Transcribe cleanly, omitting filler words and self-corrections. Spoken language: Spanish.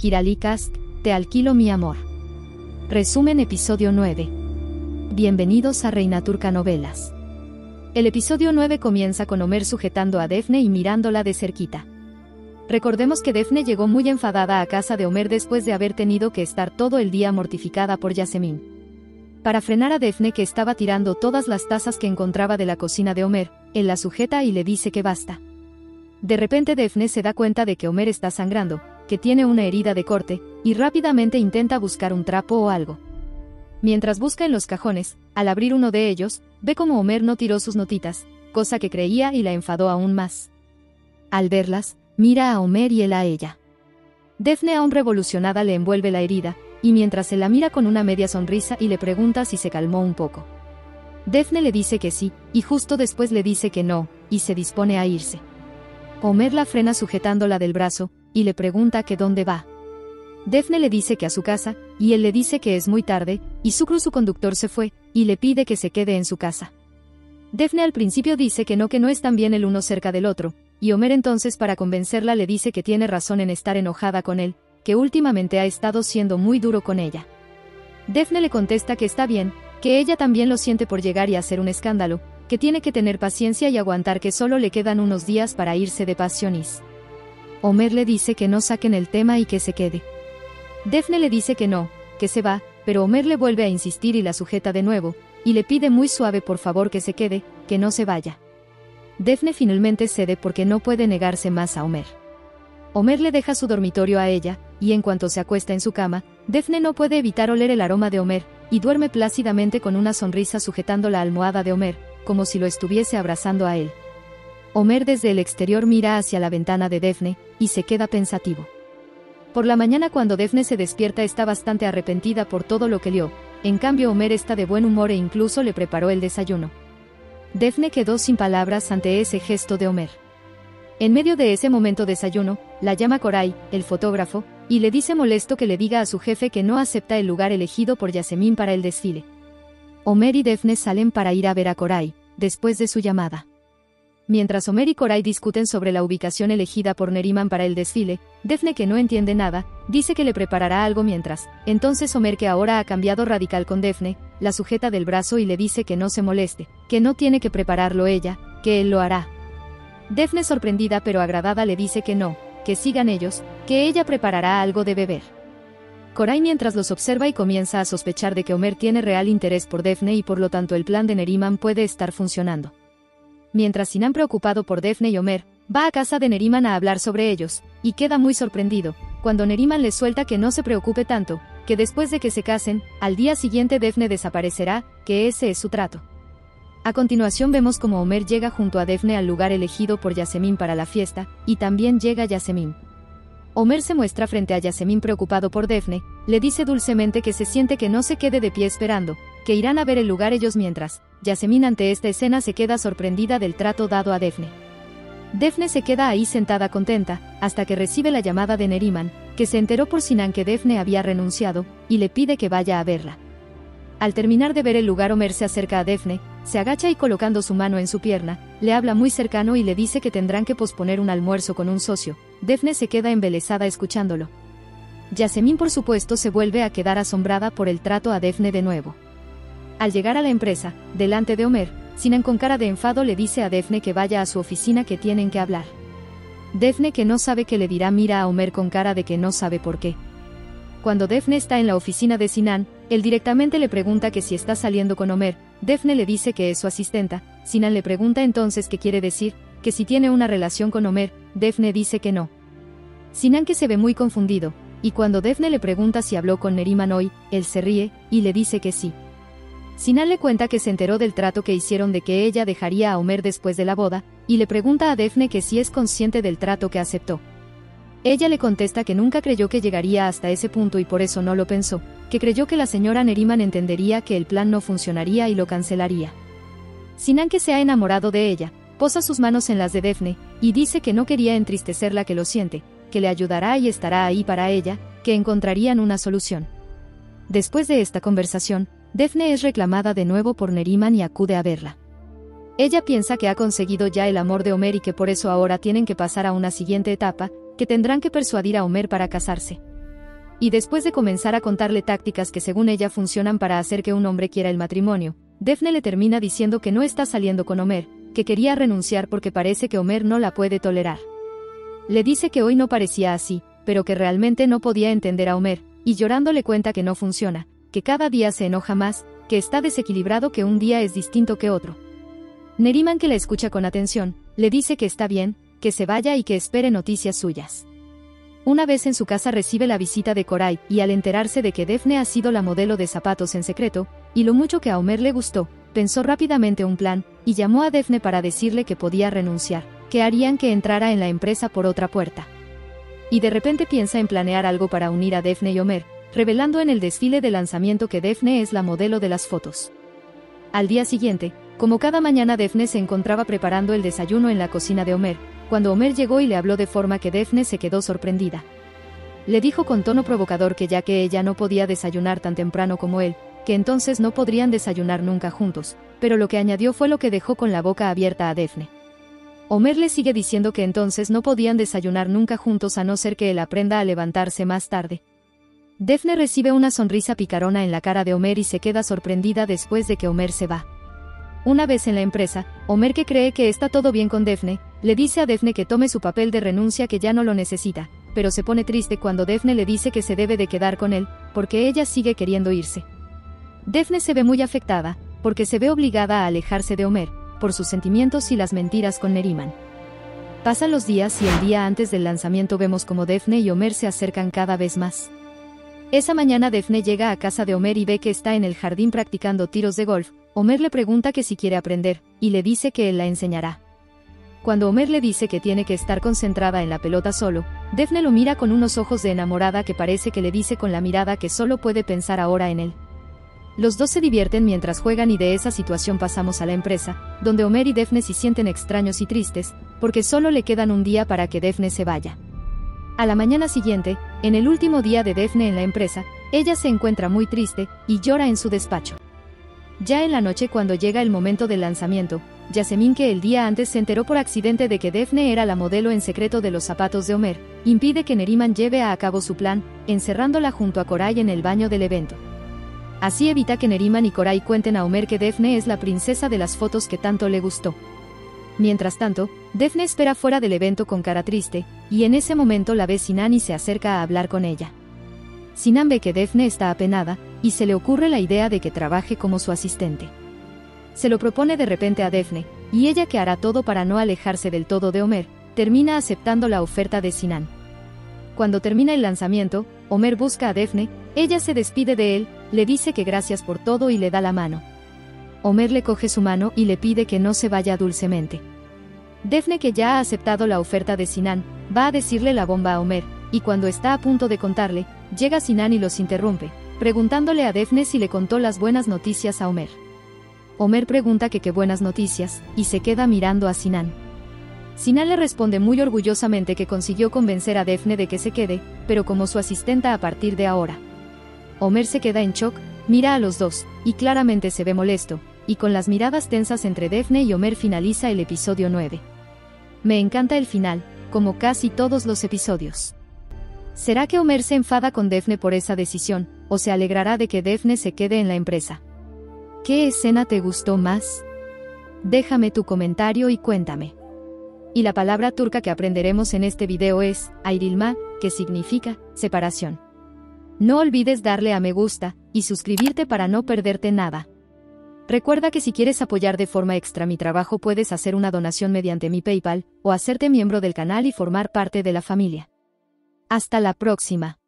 Kirali Cast, te alquilo mi amor. Resumen episodio 9. Bienvenidos a Reina Turca Novelas. El episodio 9 comienza con Ömer sujetando a Defne y mirándola de cerquita. Recordemos que Defne llegó muy enfadada a casa de Ömer después de haber tenido que estar todo el día mortificada por Yasemin. Para frenar a Defne, que estaba tirando todas las tazas que encontraba de la cocina de Ömer, él la sujeta y le dice que basta. De repente Defne se da cuenta de que Ömer está sangrando, que tiene una herida de corte, y rápidamente intenta buscar un trapo o algo. Mientras busca en los cajones, al abrir uno de ellos, ve como Ömer no tiró sus notitas, cosa que creía y la enfadó aún más. Al verlas, mira a Ömer y él a ella. Defne, aún revolucionada, le envuelve la herida, y mientras se la mira con una media sonrisa y le pregunta si se calmó un poco. Defne le dice que sí, y justo después le dice que no, y se dispone a irse. Ömer la frena sujetándola del brazo, y le pregunta que dónde va. Defne le dice que a su casa, y él le dice que es muy tarde, y su conductor se fue, y le pide que se quede en su casa. Defne al principio dice que no están bien el uno cerca del otro, y Ömer entonces, para convencerla, le dice que tiene razón en estar enojada con él, que últimamente ha estado siendo muy duro con ella. Defne le contesta que está bien, que ella también lo siente por llegar y hacer un escándalo, que tiene que tener paciencia y aguantar, que solo le quedan unos días para irse de pasiones. Ömer le dice que no saquen el tema y que se quede. Defne le dice que no, que se va, pero Ömer le vuelve a insistir y la sujeta de nuevo, y le pide muy suave por favor que se quede, que no se vaya. Defne finalmente cede porque no puede negarse más a Ömer. Ömer le deja su dormitorio a ella, y en cuanto se acuesta en su cama, Defne no puede evitar oler el aroma de Ömer, y duerme plácidamente con una sonrisa sujetando la almohada de Ömer, como si lo estuviese abrazando a él. Ömer desde el exterior mira hacia la ventana de Defne, y se queda pensativo. Por la mañana, cuando Defne se despierta, está bastante arrepentida por todo lo que lió. En cambio, Ömer está de buen humor e incluso le preparó el desayuno. Defne quedó sin palabras ante ese gesto de Ömer. En medio de ese momento desayuno, la llama Koray, el fotógrafo, y le dice molesto que le diga a su jefe que no acepta el lugar elegido por Yasemin para el desfile. Ömer y Defne salen para ir a ver a Koray, después de su llamada. Mientras Ömer y Koray discuten sobre la ubicación elegida por Neriman para el desfile, Defne, que no entiende nada, dice que le preparará algo mientras. Entonces Ömer, que ahora ha cambiado radical con Defne, la sujeta del brazo y le dice que no se moleste, que no tiene que prepararlo ella, que él lo hará. Defne, sorprendida pero agradada, le dice que no, que sigan ellos, que ella preparará algo de beber. Koray mientras los observa y comienza a sospechar de que Ömer tiene real interés por Defne y por lo tanto el plan de Neriman puede estar funcionando. Mientras Sinan, preocupado por Defne y Ömer, va a casa de Neriman a hablar sobre ellos, y queda muy sorprendido, cuando Neriman le suelta que no se preocupe tanto, que después de que se casen, al día siguiente Defne desaparecerá, que ese es su trato. A continuación vemos como Ömer llega junto a Defne al lugar elegido por Yasemin para la fiesta, y también llega Yasemin. Ömer se muestra frente a Yasemin preocupado por Defne, le dice dulcemente que se siente que no se quede de pie esperando, que irán a ver el lugar ellos mientras. Yasemin ante esta escena se queda sorprendida del trato dado a Defne. Defne se queda ahí sentada contenta, hasta que recibe la llamada de Neriman, que se enteró por Sinan que Defne había renunciado, y le pide que vaya a verla. Al terminar de ver el lugar, Ömer se acerca a Defne, se agacha y colocando su mano en su pierna, le habla muy cercano y le dice que tendrán que posponer un almuerzo con un socio. Defne se queda embelesada escuchándolo. Yasemin, por supuesto, se vuelve a quedar asombrada por el trato a Defne de nuevo. Al llegar a la empresa, delante de Ömer, Sinan con cara de enfado le dice a Defne que vaya a su oficina, que tienen que hablar. Defne, que no sabe qué le dirá, mira a Ömer con cara de que no sabe por qué. Cuando Defne está en la oficina de Sinan, él directamente le pregunta que si está saliendo con Ömer. Defne le dice que es su asistenta. Sinan le pregunta entonces qué quiere decir, que si tiene una relación con Ömer. Defne dice que no. Sinan, que se ve muy confundido, y cuando Defne le pregunta si habló con Neriman hoy, él se ríe, y le dice que sí. Sinan le cuenta que se enteró del trato que hicieron, de que ella dejaría a Ömer después de la boda, y le pregunta a Defne que si es consciente del trato que aceptó. Ella le contesta que nunca creyó que llegaría hasta ese punto y por eso no lo pensó, que creyó que la señora Neriman entendería que el plan no funcionaría y lo cancelaría. Sinan, que se ha enamorado de ella, posa sus manos en las de Defne, y dice que no quería entristecerla, que lo siente, que le ayudará y estará ahí para ella, que encontrarían una solución. Después de esta conversación, Defne es reclamada de nuevo por Neriman y acude a verla. Ella piensa que ha conseguido ya el amor de Ömer y que por eso ahora tienen que pasar a una siguiente etapa, que tendrán que persuadir a Ömer para casarse. y después de comenzar a contarle tácticas que según ella funcionan para hacer que un hombre quiera el matrimonio, Daphne le termina diciendo que no está saliendo con Homer, que quería renunciar porque parece que Homer no la puede tolerar. Le dice que hoy no parecía así, pero que realmente no podía entender a Homer, y llorando le cuenta que no funciona, que cada día se enoja más, que está desequilibrado, que un día es distinto que otro. Neriman, que la escucha con atención, le dice que está bien, que se vaya y que espere noticias suyas. Una vez en su casa recibe la visita de Koray, y al enterarse de que Daphne ha sido la modelo de zapatos en secreto, y lo mucho que a Homer le gustó, pensó rápidamente un plan, y llamó a Daphne para decirle que podía renunciar, que harían que entrara en la empresa por otra puerta. Y de repente piensa en planear algo para unir a Daphne y Homer, revelando en el desfile de lanzamiento que Daphne es la modelo de las fotos. Al día siguiente, como cada mañana, Daphne se encontraba preparando el desayuno en la cocina de Homer, cuando Homer llegó y le habló de forma que Daphne se quedó sorprendida. Le dijo con tono provocador que ya que ella no podía desayunar tan temprano como él, que entonces no podrían desayunar nunca juntos, pero lo que añadió fue lo que dejó con la boca abierta a Daphne. Homer le sigue diciendo que entonces no podían desayunar nunca juntos a no ser que él aprenda a levantarse más tarde. Daphne recibe una sonrisa picarona en la cara de Homer y se queda sorprendida después de que Homer se va. Una vez en la empresa, Homer, que cree que está todo bien con Daphne, le dice a Daphne que tome su papel de renuncia, que ya no lo necesita, pero se pone triste cuando Daphne le dice que se debe de quedar con él, porque ella sigue queriendo irse. Daphne se ve muy afectada, porque se ve obligada a alejarse de Homer, por sus sentimientos y las mentiras con Neriman. Pasan los días y el día antes del lanzamiento vemos como Daphne y Homer se acercan cada vez más. Esa mañana Daphne llega a casa de Homer y ve que está en el jardín practicando tiros de golf. Homer le pregunta que si quiere aprender, y le dice que él la enseñará. Cuando Homer le dice que tiene que estar concentrada en la pelota solo, Daphne lo mira con unos ojos de enamorada que parece que le dice con la mirada que solo puede pensar ahora en él. Los dos se divierten mientras juegan y de esa situación pasamos a la empresa, donde Homer y Daphne se sienten extraños y tristes, porque solo le quedan un día para que Daphne se vaya. A la mañana siguiente, en el último día de Daphne en la empresa, ella se encuentra muy triste, y llora en su despacho. Ya en la noche, cuando llega el momento del lanzamiento, Yasemin, que el día antes se enteró por accidente de que Daphne era la modelo en secreto de los zapatos de Homer, impide que Neriman lleve a cabo su plan, encerrándola junto a Koray en el baño del evento. Así evita que Neriman y Koray cuenten a Homer que Daphne es la princesa de las fotos que tanto le gustó. Mientras tanto, Daphne espera fuera del evento con cara triste, y en ese momento la ve Sinan y se acerca a hablar con ella. Sinan ve que Daphne está apenada, y se le ocurre la idea de que trabaje como su asistente. Se lo propone de repente a Daphne, y ella, que hará todo para no alejarse del todo de Homer, termina aceptando la oferta de Sinan. Cuando termina el lanzamiento, Homer busca a Daphne, ella se despide de él, le dice que gracias por todo y le da la mano. Homer le coge su mano y le pide que no se vaya dulcemente. Daphne, que ya ha aceptado la oferta de Sinan, va a decirle la bomba a Homer, y cuando está a punto de contarle, llega Sinan y los interrumpe, preguntándole a Daphne si le contó las buenas noticias a Homer. Homer pregunta que qué buenas noticias, y se queda mirando a Sinan. Sinan le responde muy orgullosamente que consiguió convencer a Daphne de que se quede, pero como su asistenta a partir de ahora. Homer se queda en shock, mira a los dos, y claramente se ve molesto, y con las miradas tensas entre Daphne y Homer finaliza el episodio 9. Me encanta el final, como casi todos los episodios. ¿Será que Homer se enfada con Daphne por esa decisión, o se alegrará de que Daphne se quede en la empresa? ¿Qué escena te gustó más? Déjame tu comentario y cuéntame. Y la palabra turca que aprenderemos en este video es ayrılma, que significa separación. No olvides darle a me gusta y suscribirte para no perderte nada. Recuerda que si quieres apoyar de forma extra mi trabajo, puedes hacer una donación mediante mi PayPal o hacerte miembro del canal y formar parte de la familia. Hasta la próxima.